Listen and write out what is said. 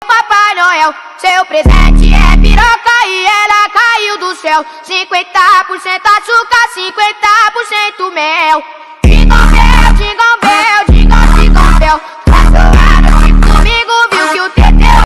Papai Noel, seu presente é piroca e ela caiu do céu. 50% açúcar, 50%